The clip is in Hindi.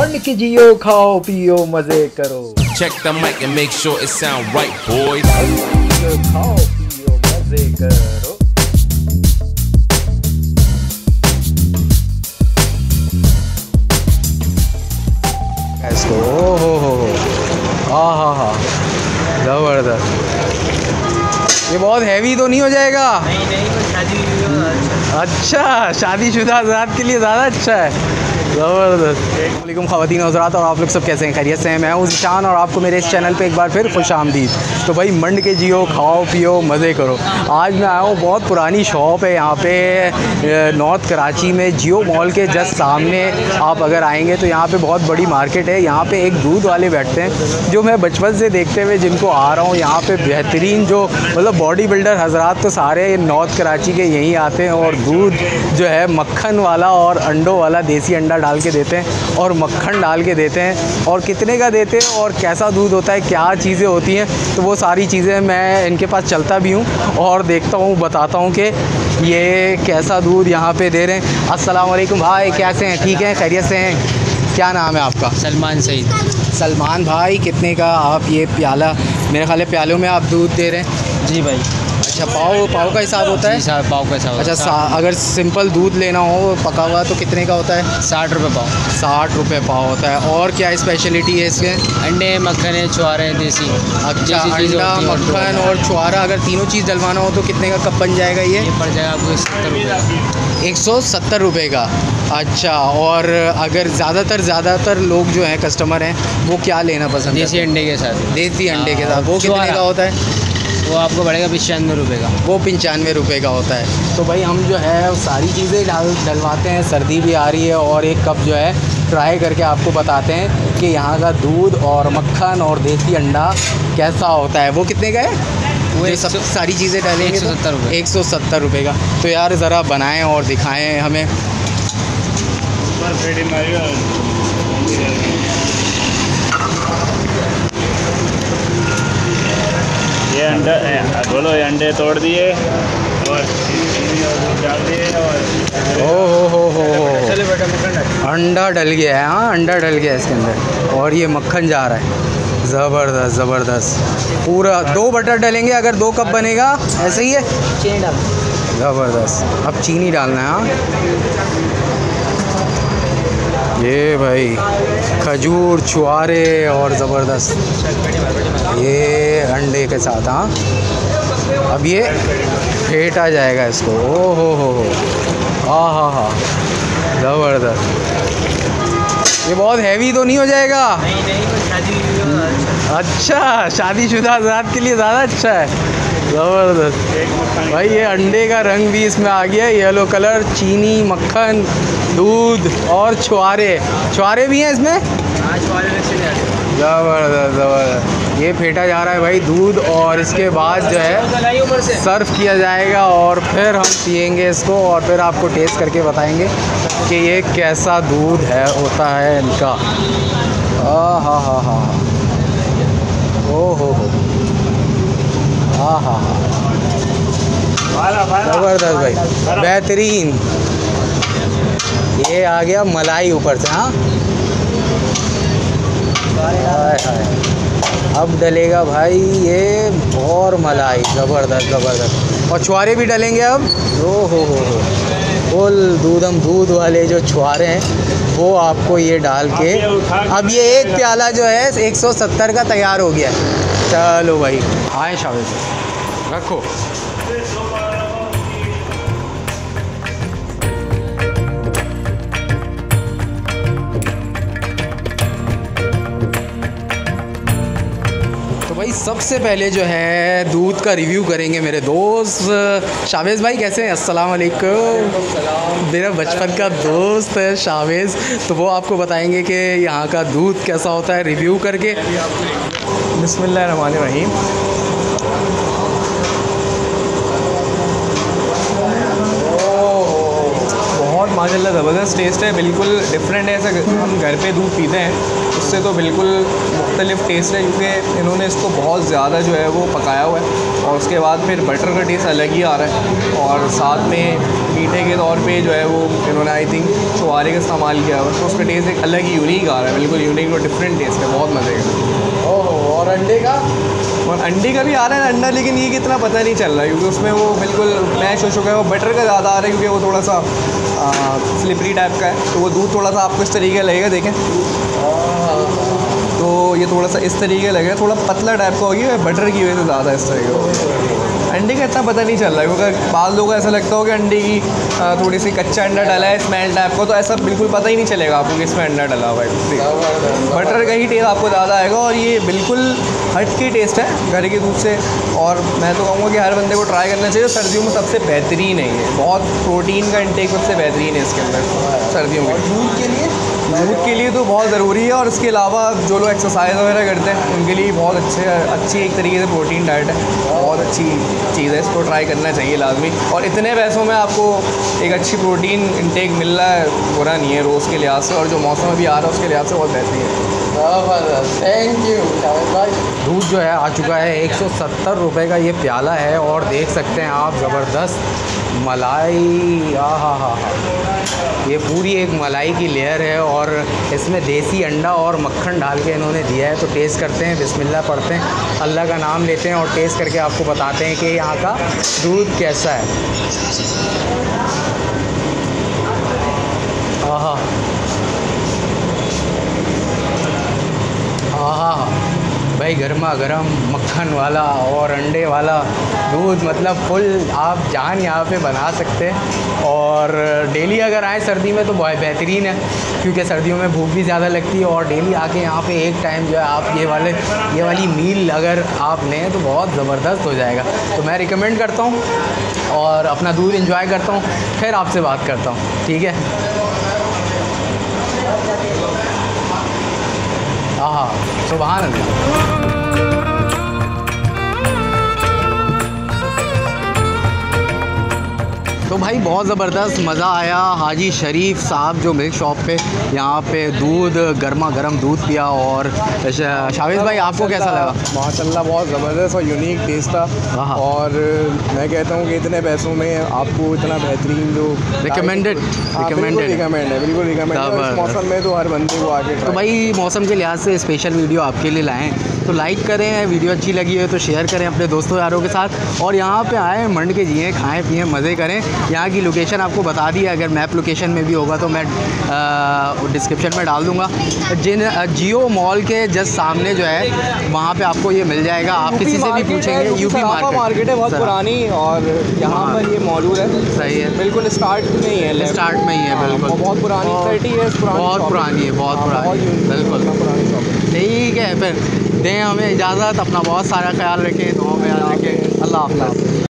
मंड के जियो, खाओ पियो मजे करो। Check the mic and make sure it sound right, boys. खाओ पियो मजे करो। इसको हो हा जबरदस्त। ये बहुत हैवी तो नहीं हो जाएगा? नहीं शादी। अच्छा, शादीशुदा हज़रात के लिए ज़्यादा अच्छा है। ज़बरदस्त। वालेकुम ख़वातीन हज़रात, और आप लोग सब कैसे हैं? खैरियत से हैं? मैं हूं ज़ीशान और आपको मेरे इस चैनल पे एक बार फिर खुश आमदीद। तो भाई मंड के जियो, खाओ पियो मज़े करो। आज मैं आया हूँ, बहुत पुरानी शॉप है यहाँ पे नॉर्थ कराची में, जियो मॉल के जस्ट सामने। आप अगर आएँगे तो यहाँ पे बहुत बड़ी मार्केट है। यहाँ पे एक दूध वाले बैठते हैं जो मैं बचपन से देखते हुए जिनको आ रहा हूँ। यहाँ पे बेहतरीन जो मतलब बॉडी बिल्डर हज़रात तो सारे नॉर्थ कराची के यहीं आते हैं, और दूध जो है मक्खन वाला और अंडों वाला, देसी अंडा डाल के देते हैं और मक्खन डाल के देते हैं। और कितने का देते हैं और कैसा दूध होता है, क्या चीज़ें होती हैं, तो वो सारी चीज़ें मैं इनके पास चलता भी हूँ और देखता हूँ, बताता हूँ कि ये कैसा दूध यहाँ पे दे रहे हैं। अस्सलाम वालेकुम भाई, कैसे हैं? ठीक हैं, खैरियत से हैं? क्या नाम है आपका? सलमान सईद। सलमान भाई, कितने का आप ये प्याला, मेरे ख्याल है प्यालों में आप दूध दे रहे हैं? जी भाई। अच्छा, पाव का हिसाब होता है? जी साहब, पाव का हिसाब। अच्छा, अगर सिंपल दूध लेना हो पका हुआ तो कितने का होता है? 60 रुपये पाव। 60 रुपये पाव होता है। और क्या स्पेशलिटी है इसके? अंडे, मक्खन है, छुआरे हैं देसी। अच्छा, अंडा, मक्खन और छुआरा, अगर तीनों चीज़ डलवाना हो तो कितने का कप बन जाएगा ये? पड़ जाएगा आपको 70 रुपये। 170 रुपये का। अच्छा, और अगर ज़्यादातर लोग जो हैं कस्टमर हैं वो क्या लेना पसंद करते हैं? देसी अंडे के साथ। देसी अंडे के साथ वो कितने का होता है? वो आपको पड़ेगा 95 रुपये का। वो 95 रुपये का होता है। तो भाई हम जो है सारी चीज़ें डलवाते हैं। सर्दी भी आ रही है और एक कप जो है ट्राई करके आपको बताते हैं कि यहाँ का दूध और मक्खन और देसी अंडा कैसा होता है। वो कितने का है? वो सब सारी चीज़ें डालेंगे 170 रुपये। 170 रुपये का। तो यार ज़रा बनाएं और दिखाएं हमें। ये अंडा बोलो, ये अंडे तोड़ दिए और डाल दिए और हो अंडा डल गया है। हाँ, अंडा डल गया है इसके अंदर और ये मक्खन जा रहा है। ज़बरदस्त ज़बरदस्त। पूरा 2 बटर डलेंगे अगर 2 कप बनेगा, ऐसे ही है? चीनी डाल। ज़बरदस्त। अब चीनी डालना है। हाँ, ये भाई खजूर, छुआरे और ज़बरदस्त ये अंडे के साथ। हाँ, अब ये फेंटा जाएगा इसको। ओ हो हा ज़बरदस्त। ये बहुत हैवी तो नहीं हो जाएगा? नहीं शादी। अच्छा, शादीशुदा हज़रात के लिए ज़्यादा अच्छा है। ज़बरदस्त भाई। ये अंडे का रंग भी इसमें आ गया, येलो कलर। चीनी, मक्खन, दूध और छुआरे भी हैं इसमें। हाँ, छुआरे में से ज़बरदस्त ज़बरदस्त। ये फेंटा जा रहा है भाई दूध, और इसके बाद जो है सर्व किया जाएगा और फिर हम पियेंगे इसको और फिर आपको टेस्ट करके बताएंगे कि ये कैसा दूध है होता है इनका। हा ओ हो हाँ ज़बरदस्त भाई, बेहतरीन। ये आ गया मलाई ऊपर से। हाँ, अब डलेगा भाई ये और मलाई। ज़बरदस्त ज़बरदस्त। और छुआरे भी डलेंगे अब। ओ हो फुल दूध वाले जो छुआरे हैं वो आपको ये डाल के, अब ये एक प्याला जो है 170 का तैयार हो गया है। चलो भाई, आए शाबाश, रखो। भाई सबसे पहले जो है दूध का रिव्यू करेंगे मेरे दोस्त शावेज़ भाई। कैसे हैं? अस्सलाम वालेकुम। मेरा बचपन का दोस्त है शावेज़, तो वो आपको बताएंगे कि यहाँ का दूध कैसा होता है रिव्यू करके। बिस्मिल्लाहिर्रहमानिर्रहीम। बहुत माशाल्लाह ज़बरदस्त टेस्ट है, बिल्कुल डिफरेंट है। ऐसा हम घर पे दूध पीते हैं उससे तो बिल्कुल मुख्तलिफ टेस्ट है, क्योंकि इन्होंने इसको बहुत ज़्यादा जो है वो पकाया हुआ है और उसके बाद फिर बटर का टेस्ट अलग ही आ रहा है। और साथ में मीठे के तौर पे जो है वो इन्होंने आई थिंक छुहारे का इस्तेमाल किया हुआ, तो उसका टेस्ट एक अलग ही यूनिक आ रहा है, बिल्कुल यूनिक और डिफरेंट टेस्ट है, बहुत मज़े का। ओह, और अंडे का? और अंडे का भी आ रहा है अंडा, लेकिन ये कितना पता नहीं चल रहा है क्योंकि उसमें वो बिल्कुल मैश हो चुका है। वो बटर का ज़्यादा आ रहा है क्योंकि वो थोड़ा सा स्लिपरी टाइप का है, तो वो दूध थोड़ा सा आपको इस तरीके लगेगा, देखें तो ये थोड़ा सा इस तरीके लगेगा, थोड़ा पतला टाइप का हो गया, बटर की वजह से ज़्यादा इस तरीके। अंडे का इतना पता नहीं चल रहा है क्योंकि बाद लोगों को ऐसा लगता हो कि अंडे की थोड़ी सी कच्चा अंडा डाला है स्मेल टाइप का, तो ऐसा बिल्कुल पता ही नहीं चलेगा आपको कि इसमें अंडा डाला हुआ है। बटर का ही टेस्ट आपको ज़्यादा आएगा और ये बिल्कुल हट के टेस्ट है घर के दूध से। और मैं तो कहूँगा कि हर बंदे को ट्राई करना चाहिए, सर्दियों में सबसे बेहतरीन है ये, बहुत प्रोटीन का इंटेक सबसे बेहतरीन है इसके अंदर सर्दियों में। दूध के लिए? दूध के लिए तो बहुत ज़रूरी है, और इसके अलावा जो लोग एक्सरसाइज वगैरह करते हैं उनके लिए बहुत अच्छी एक तरीके से प्रोटीन डाइट है, बहुत अच्छी चीज़ है, इसको ट्राई करना चाहिए लाजमी। और इतने पैसों में आपको एक अच्छी प्रोटीन इंटेक मिल रहा है, बुरा नहीं है रोज़ के लिहाज से, और जो मौसम अभी आ रहा है उसके लिहाज से बहुत बेहतरीन है। थैंक यू शाहिद भाई। दूध जो है आ चुका है 170 रुपये का ये प्याला है, और देख सकते हैं आप ज़बरदस्त मलाई, हा, ये पूरी एक मलाई की लेयर है, और इसमें देसी अंडा और मक्खन डाल के इन्होंने दिया है। तो टेस्ट करते हैं, बिस्मिल्लाह पढ़ते हैं, अल्लाह का नाम लेते हैं और टेस्ट करके आपको बताते हैं कि यहाँ का दूध कैसा है। आहा, भाई गर्मा गर्म मक्खन वाला और अंडे वाला दूध, मतलब फुल आप जान यहाँ पे बना सकते हैं। और डेली अगर आए सर्दी में तो बहुत बेहतरीन है, क्योंकि सर्दियों में भूख भी ज़्यादा लगती है, और डेली आके यहाँ पे एक टाइम जो है आप ये वाली मील अगर आप लें तो बहुत ज़बरदस्त हो जाएगा। तो मैं रिकमेंड करता हूँ और अपना दूध एंजॉय करता हूँ। खैर आपसे बात करता हूँ, ठीक है? हाँ, सुभान अल्लाह। तो भाई बहुत ज़बरदस्त मज़ा आया। हाजी शरीफ साहब जो मिल्क शॉप पे यहाँ पे दूध गर्मा गर्म दूध पिया। और शावेज भाई आपको कैसा लगा? माशाल्लाह बहुत ज़बरदस्त और यूनिक टेस्ट था, और मैं कहता हूँ कि इतने पैसों में आपको इतना बेहतरीन जो रिकमेंडेड है, बिल्कुल रिकमेंड है। इस मौसम में तो हर बंदे को आके तो भाई मौसम के लिहाज से स्पेशल वीडियो आपके लिए लाएँ, तो लाइक करें, वीडियो अच्छी लगी है तो शेयर करें अपने दोस्तों यारों के साथ, और यहाँ पे आएँ, मंड के जिए, खाएँ पिएँ, मज़े करें। यहाँ की लोकेशन आपको बता दी है, अगर मैप लोकेशन में भी होगा तो मैं डिस्क्रिप्शन में डाल दूँगा। जियो मॉल के जस्ट सामने जो है वहाँ पे आपको ये मिल जाएगा। आप किसी से भी पूछेंगे, यूपी मार्केट है बहुत पुरानी, और यहाँ पर ये मौजूद है। सही है, बिल्कुल स्टार्ट में ही है, स्टार्ट में ही है, बिल्कुल बहुत पुरानी 30 ईयर्स पुरानी, बहुत पुरानी है, बहुत पुरानी, बिल्कुल ठीक है। फिर दें हमें इजाज़त, अपना बहुत सारा ख्याल रखें, दुआ में याद रखें। अल्लाह हाफ़िज़।